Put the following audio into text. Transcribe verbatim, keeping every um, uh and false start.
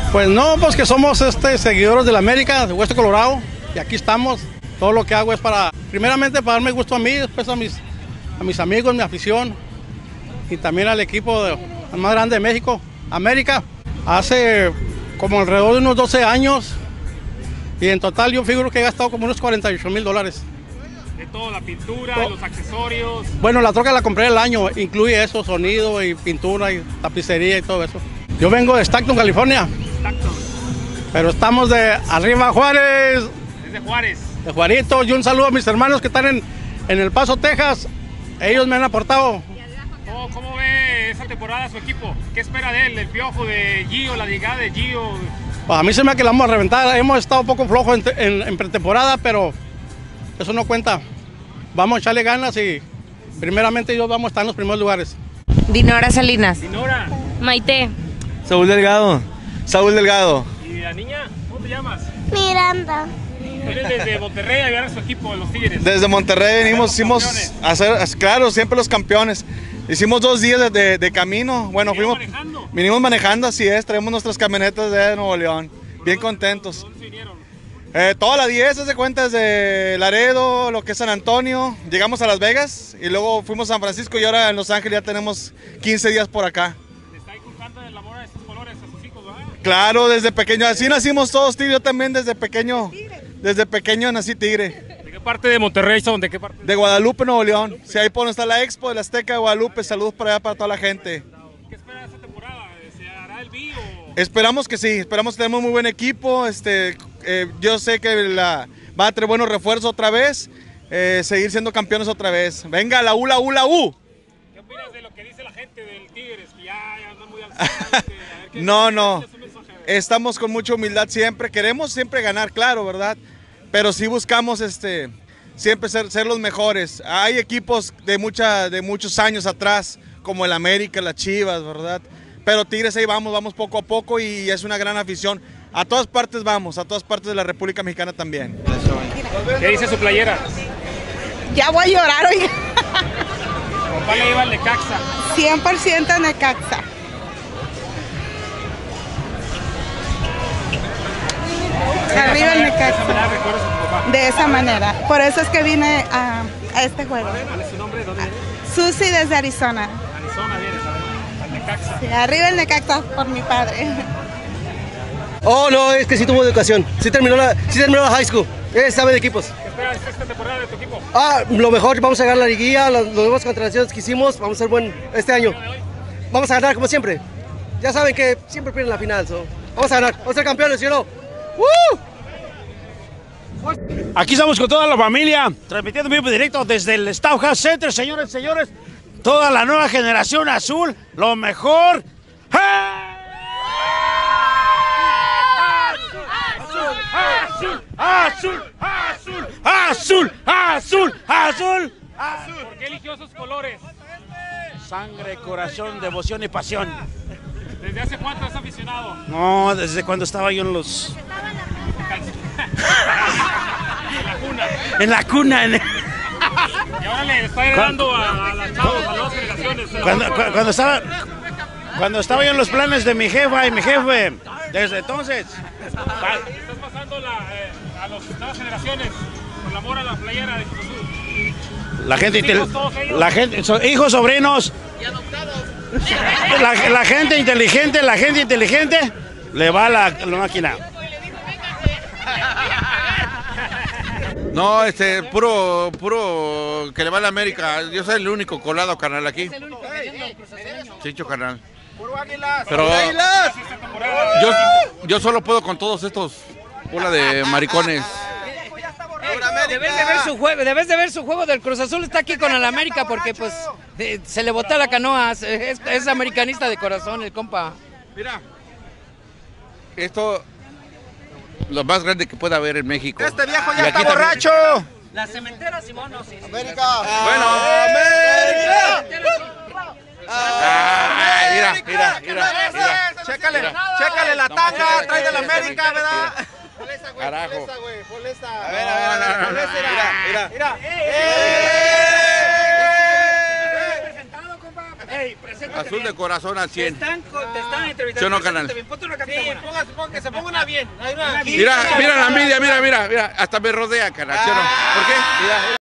Pues no, pues que somos este, seguidores de la América, de Hueso Colorado, y aquí estamos. Todo lo que hago es para, primeramente para darme gusto a mí, después a mis, a mis amigos, mi afición, y también al equipo de, al más grande de México, América. Hace como alrededor de unos doce años, y en total yo figuro que he gastado como unos cuarenta y ocho mil dólares. De todo, la pintura, todo. Los accesorios. Bueno, la troca la compré el año, incluye eso, sonido y pintura y tapicería y todo eso. Yo vengo de Stockton, California. Stockton. Pero estamos de arriba Juárez. Desde Juárez. De Juarito, y un saludo a mis hermanos que están en, en El Paso, Texas. Ellos me han aportado. ¿Cómo, cómo ve esa temporada su equipo? ¿Qué espera de él? ¿El piojo de Gio, la llegada de Gio? Pues a mí se me ha que la vamos a reventar. Hemos estado un poco flojos en, en, en pretemporada, pero eso no cuenta. Vamos a echarle ganas y primeramente Dios vamos a estar en los primeros lugares. Dinora Salinas. Dinora. Maite. Saúl Delgado. Saúl Delgado. ¿Y la niña? ¿Cómo te llamas? Miranda. Vienen desde Monterrey a ver a su equipo, los Tigres. Desde Monterrey venimos, hicimos a hacer, claro, siempre los campeones. Hicimos dos días de, de, de camino. Bueno, fuimos manejando? Vinimos manejando, así es. Traemos nuestras camionetas de Nuevo León. Bien contentos. ¿Dónde se vinieron? Eh, toda la diez, se cuenta, desde Laredo, lo que es San Antonio. Llegamos a Las Vegas y luego fuimos a San Francisco y ahora en Los Ángeles ya tenemos quince días por acá. ¿Le está inculcando el amor a estos colores a sus hijos, verdad? Claro, desde pequeño. Así nacimos todos, tío. Yo también desde pequeño. Desde pequeño nací tigre. ¿De qué parte de Monterrey son? ¿De qué parte? De Guadalupe, Nuevo León. Si sí, ahí por donde está la Expo de la Azteca de Guadalupe. Saludos para allá, para toda la gente. ¿Qué espera de esta temporada? ¿Se hará el B o...? Esperamos que sí. Esperamos que tenemos muy buen equipo. Este, eh, yo sé que la, va a tener buenos refuerzos otra vez. Eh, seguir siendo campeones otra vez. Venga, la U, la U, la U. ¿Qué opinas de lo que dice la gente del Tigres? Que ya, ya anda muy al frente. No, no. Estamos con mucha humildad siempre. Queremos siempre ganar, claro, ¿verdad? Pero sí buscamos este, siempre ser, ser los mejores. Hay equipos de, mucha, de muchos años atrás, como el América, las Chivas, ¿verdad? Pero Tigres ahí vamos, vamos poco a poco y es una gran afición. A todas partes vamos, a todas partes de la República Mexicana también. ¿Qué dice su playera? Ya voy a llorar, oiga. ¿Cuál le lleva el Necaxa? cien por ciento Necaxa. Arriba el Necaxa. De esa manera. Por eso es que vine a, a este juego. ¿Cuál es su nombre? ¿Dónde viene? Susi desde Arizona. Arizona vienes a ver, al Necaxa. Sí, arriba el Necaxa por mi padre. Oh, no, es que sí tuvo educación. Sí terminó la, sí terminó la high school. Él sabe de equipos. ¿Qué esperas esta temporada de tu equipo? Ah, lo mejor, vamos a ganar la liguilla, las, las nuevas contrataciones que hicimos, vamos a ser buen este año. Vamos a ganar como siempre. Ya saben que siempre pierden la final, so. Vamos a ganar, vamos a ser campeones, ¿sí o no? ¡Woo! Aquí estamos con toda la familia, transmitiendo en vivo directo desde el Stauhouse Center, señores y señores. Toda la nueva generación azul, lo mejor. ¡Hey! Azul, azul, azul, azul, azul, azul, azul. ¿Por qué eligió esos colores? Sangre, corazón, devoción y pasión. ¿Desde hace cuánto es aficionado? No, desde cuando estaba yo en los... En la cuna. En la cuna. En... Y ahora le está heredando a, a las chavos, a las nuevas generaciones. Cuando, cu cuando estaba... Cuando estaba yo en los planes de mi jefa y mi jefe, desde entonces... Estás pasando la, eh, a las nuevas generaciones con el amor a la playera de Cruz Azul. La gente, ¿Hijos, todos ellos? la gente, so, hijos, sobrinos, la, la gente inteligente, la gente inteligente le va a la, la máquina. No, este, puro, puro que le va a la América. Yo soy el único colado, carnal, aquí. Chicho, carnal. Pero yo, yo solo puedo con todos estos bola de maricones. Debes de ver su juego, debes de ver su juego del Cruz Azul, está aquí con el América porque pues de, se le botó la canoa, es, es americanista de corazón el compa. Mira, esto lo más grande que puede haber en México. Este viejo Y ya aquí está también. borracho. La cementera Simón, no, sí. América. Bueno, América. Ah, mira, mira, mira, mira. Chécale, Mira. chécale la No, tanga, no, trae de la no, América, ¿verdad? Carajo. A ver, a ver, a ver, ponle esta. Mira, mira. Ey, preséntate Azul bien. de corazón al Te cien. están, co- te están entrevistando. ¿Sí o no, Preséntate canal? bien. Ponte una camiseta Sí, buena. póngase, póngase, que se ponga una bien. Hay una- Mira, mira la envidia, mira, mira, mira. Hasta me rodea, canal. ¿Sí o no? ¿Por qué? Mira.